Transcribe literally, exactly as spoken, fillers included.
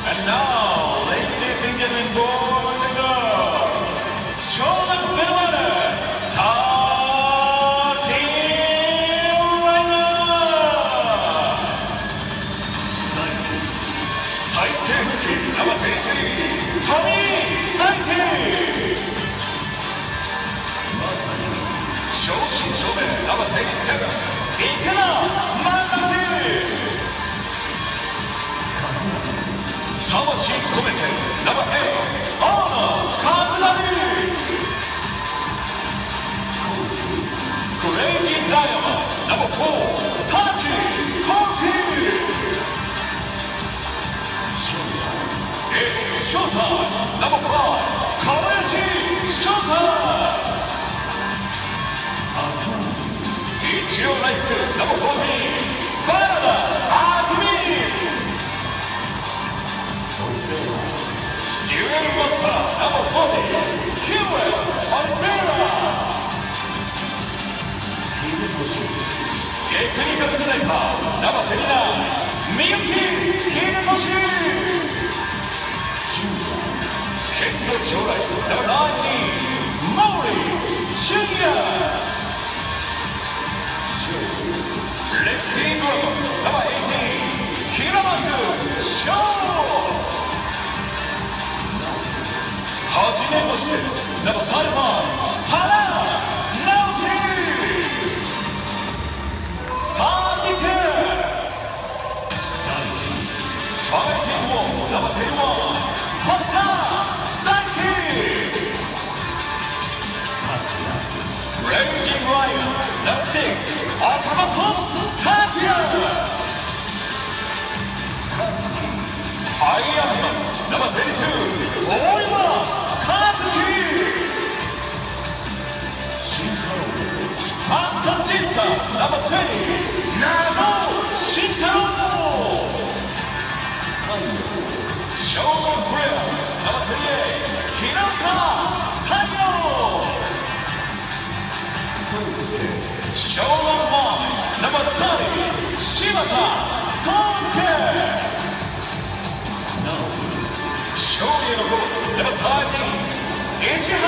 And now, ladies and gentlemen, boys and girls, Shogun Bellwether, starting right now! Taiseki, number thirty-three, Tommy Taiki! Shoshin Shoben, number thirty-seven, Ikeda Masaki! 魂込めてナンバーエイト大野和成クレイジーダイヤモンドナンバーフォータッチコーキーIt's showtimeナンバーファイブ小林翔太一応ライフナンバーフォーティーンバナナあくみデュエルマスターナンバーフォーティーヒューエル・オリベラテクニカルスナイパーナンバートゥエンティナインミユキ・ヒデトシ剣道将来ナンバーナインティーンモーリー・シュニアレッキー・ドラゴンナンバーエイティーン平松翔はじめまして、ナンバーサルマン、原直樹サーティケッツファイティングウォーナンバーテンワン、堀田大輝レイジングライオンナンバーシックス、岡本拓也アイアンマンナンバートゥエンティツー、大岩ファンタジスタナンバーにじゅう、長尾慎太郎ショーゴンプレアナンバーにじゅうはち、平岡太陽ショーゴンワンナンバーさんじゅう、柴田壮介勝利へのゴールナンバーじゅうさん、石原